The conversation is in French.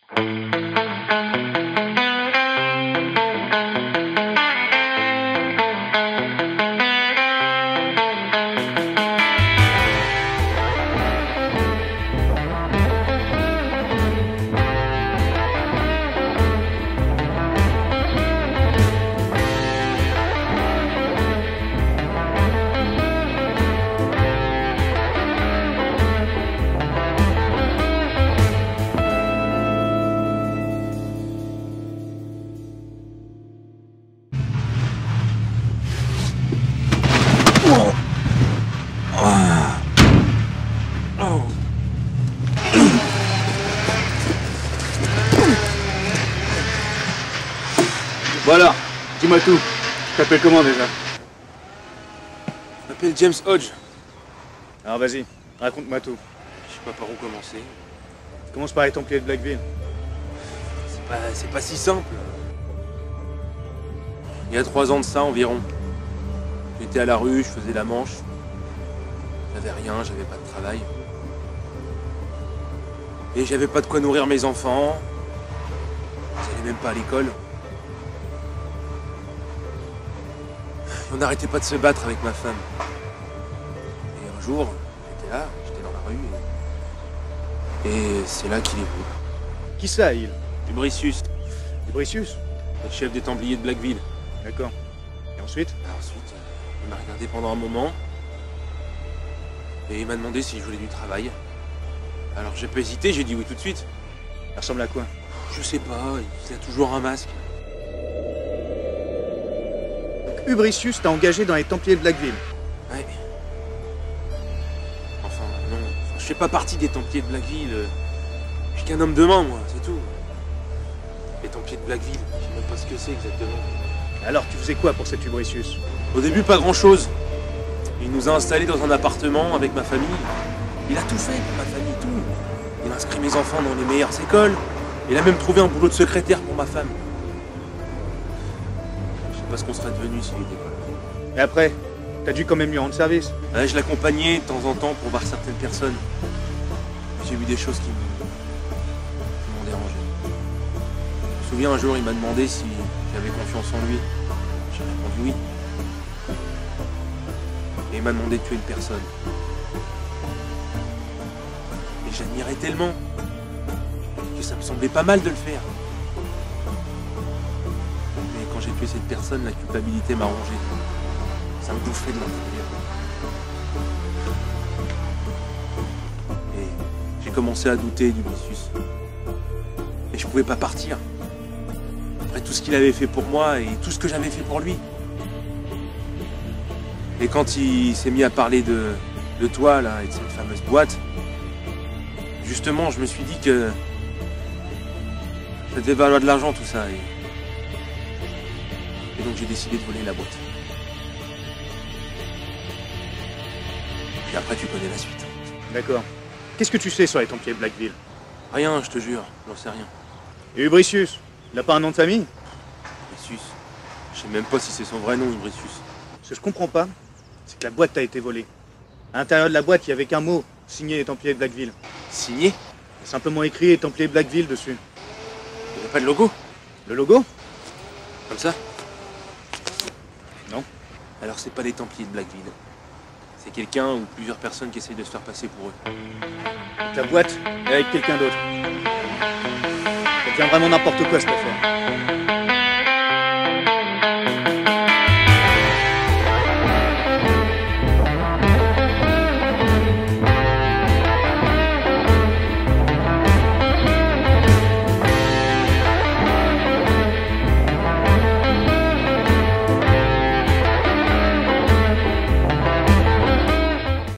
Voilà, dis-moi tout. Tu t'appelles comment déjà? Je m'appelle James Hodge. Alors vas-y, raconte-moi tout. Je sais pas par où commencer. Commence par les Templiers de Blackville. C'est pas si simple. Il y a 3 ans de ça environ. J'étais à la rue, je faisais la manche. J'avais rien, j'avais pas de travail. Et j'avais pas de quoi nourrir mes enfants. J'allais même pas à l'école. On n'arrêtait pas de se battre avec ma femme. Et un jour, j'étais là, j'étais dans la rue, et c'est là qu'il est venu. Qui ça, il? Ubricius, Ubricius? le chef des Templiers de Blackville. D'accord. Et ensuite? Ensuite, il m'a regardé pendant un moment, et il m'a demandé si je voulais du travail. Alors j'ai pas hésité, j'ai dit oui tout de suite. Ça ressemble à quoi? Je sais pas, il a toujours un masque. Ubricius t'a engagé dans les Templiers de Blackville. Ouais. Enfin, non. Enfin, je fais pas partie des Templiers de Blackville. Je suis qu'un homme de main, moi, c'est tout. Les Templiers de Blackville, je sais même pas ce que c'est exactement. Alors tu faisais quoi pour cet Ubricius? Au début, pas grand-chose. Il nous a installés dans un appartement avec ma famille. Il a tout fait pour ma famille, tout. Il a inscrit mes enfants dans les meilleures écoles. Il a même trouvé un boulot de secrétaire pour ma femme. Je sais pas ce qu'on serait devenu s'il était pas là. Et après, t'as dû quand même lui rendre service. Ouais, je l'accompagnais de temps en temps pour voir certaines personnes. J'ai vu des choses qui m'ont dérangé. Je me souviens un jour, il m'a demandé si j'avais confiance en lui. J'ai répondu oui. Et il m'a demandé de tuer une personne. Et j'admirais tellement que ça me semblait pas mal de le faire. Mais quand j'ai tué cette personne, la culpabilité m'a rongé. Ça me bouffait de l'intérieur. Et j'ai commencé à douter d'Ubricius. Et je pouvais pas partir. Après tout ce qu'il avait fait pour moi et tout ce que j'avais fait pour lui. Et quand il s'est mis à parler de toi, là, et de cette fameuse boîte, justement, je me suis dit que ça devait valoir de l'argent, tout ça. Et donc j'ai décidé de voler la boîte. Puis après, tu connais la suite. D'accord. Qu'est-ce que tu sais sur les Templiers de Blackville? Rien, je te jure, j'en sais rien. Et Ubricius? Il a pas un nom de famille? Ubricius. Je sais même pas si c'est son vrai nom, Ubricius. Ce que je comprends pas, c'est que la boîte t'a été volée. À l'intérieur de la boîte, il y avait qu'un mot, signé les Templiers de Blackville. Signé? Il y a simplement écrit les Templiers de Blackville dessus. Il n'y a pas de logo? Le logo? Comme ça? Non. Alors c'est pas les Templiers de Blackville. C'est quelqu'un ou plusieurs personnes qui essayent de se faire passer pour eux. Donc la boîte est avec quelqu'un d'autre. Ça devient vraiment n'importe quoi cette affaire.